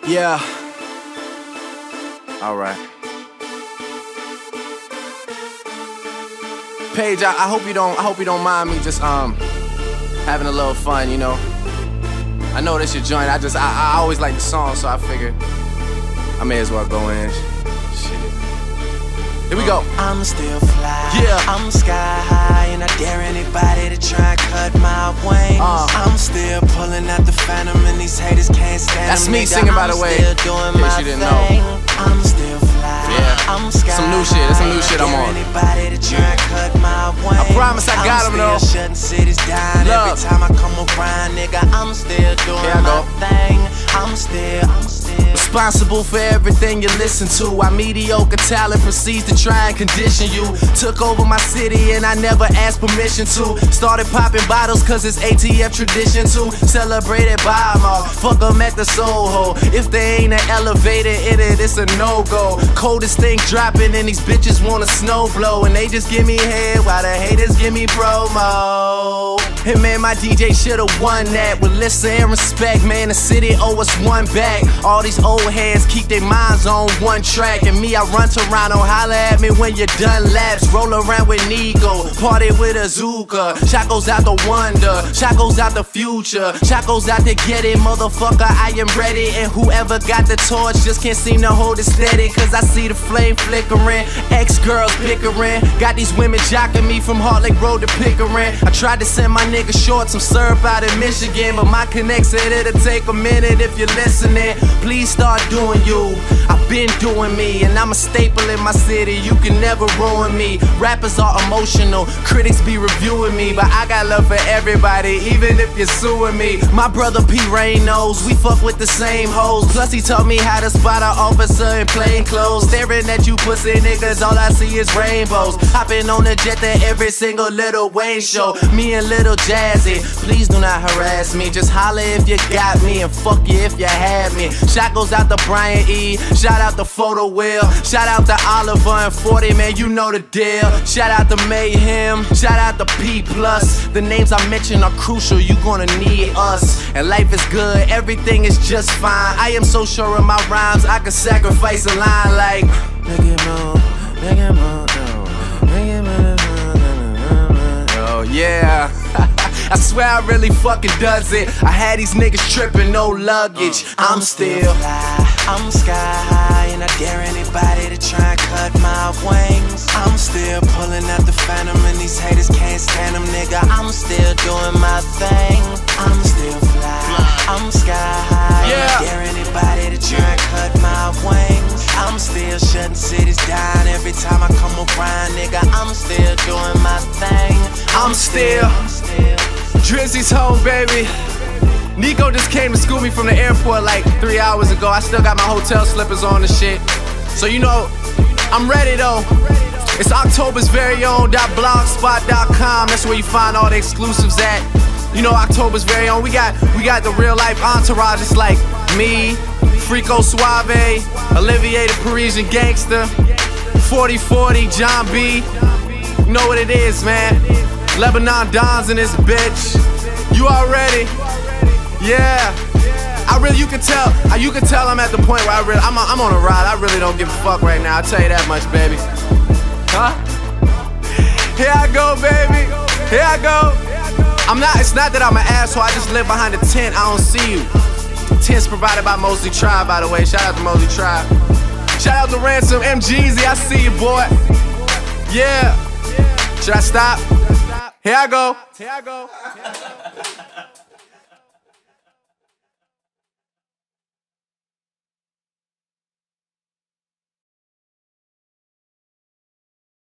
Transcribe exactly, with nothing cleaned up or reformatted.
Yeah. All right. Paige, I, I hope you don't. I hope you don't mind me just um having a little fun. You know. I know this your joint. I just I, I always like the song, so I figured I may as well go in. Shit. Here we go. I'm still fly. Yeah. I'm sky high, and I dare anybody to try and cut my wings. Uh. I'm still pulling out the phantom, and these haters can't stand That's them, me nigga. singing, by I'm the way. Still doing In my case you didn't thing. know. I'm still fly. Yeah. I'm sky Some new shit. That's some new shit I'm on. Anybody to try and cut my wings. I promise I got 'em though. I'm still shutting cities down. Love. Every time I come around, nigga, I'm still doing Here I my go. thing. I'm still, I'm still responsible for everything you listen to. Our mediocre talent proceeds to try and condition you. Took over my city and I never asked permission to. Started popping bottles cause it's A T F tradition to. Celebrated by them all, fuck them at the Soho. If they ain't an elevator in it, it's a no-go. Coldest thing dropping and these bitches wanna snow blow. And they just give me head while the haters give me promo. And man, my D J should've won that. With listen and respect, man, the city owe us one back. All these old heads keep their minds on one track. And me, I run Toronto, holla at me when you're done laps. Roll around with Nico, party with a Zuka. Shot goes out the wonder, shot goes out the future. Shot goes out to get it, motherfucker, I am ready. And whoever got the torch just can't seem to hold it steady. Cause I see the flame flickering, ex-girls bickering. Got these women jocking me from Heart Lake Road to Pickering. I tried to send my nigga short some syrup out in Michigan, but my connect said it'll take a minute if you're listening. Please start doing you. I've been doing me, and I'm a staple in my city. You can never ruin me. Rappers are emotional, critics be reviewing me, but I got love for everybody, even if you're suing me. My brother P. Rain knows we fuck with the same hoes. Plus he taught me how to spot an officer in plain clothes. Staring at you pussy niggas, all I see is rainbows. Hopping on the jet to every single Lil Wayne show. Me and Lil Jazzy, please do not harass me. Just holler if you got me, and fuck you if you had me. Shot goes out to Brian E, shout out to Photo Will, shout out to Oliver and forty, man, you know the deal. Shout out to Mayhem, shout out to P plus. The names I mention are crucial, you gonna need us. And life is good, everything is just fine. I am so sure of my rhymes, I could sacrifice a line like make it move, make it move, make it move. Oh yeah. I swear I really fucking does it. I had these niggas tripping, no luggage. I'm, I'm still fly, I'm sky high, and I dare anybody to try and cut my wings. I'm still pulling out the phantom, and these haters can't stand them, nigga. I'm still doing my thing. I'm still fly, I'm sky high, yeah. and I dare anybody to try and cut my wings. I'm still shutting cities down every time I come around, nigga. I'm still doing my thing. I'm, I'm still, still Drizzy's home, baby. Nico just came to school me from the airport like three hours ago. I still got my hotel slippers on and shit. So you know, I'm ready though. It's October's very own .blogspot dot com. That's where you find all the exclusives at. You know, October's very own. We got we got the real life entourage. It's like me, Frico Suave, Olivier the Parisian Gangster, forty forty, John B. You know what it is, man. Lebanon Dons in this bitch. You already, yeah. I really, you can tell, you can tell I'm at the point where I really, I'm, I'm on a ride. I really don't give a fuck right now. I'll tell you that much, baby. Huh? Here I go, baby. Here I go. I'm not. It's not that I'm an asshole. I just live behind a tent. I don't see you. Tents provided by Mosley Tribe, by the way. Shout out to Mosley Tribe. Shout out to Ransom, M Jeezy. I see you, boy. Yeah. Should I stop? Here I go. Here I go.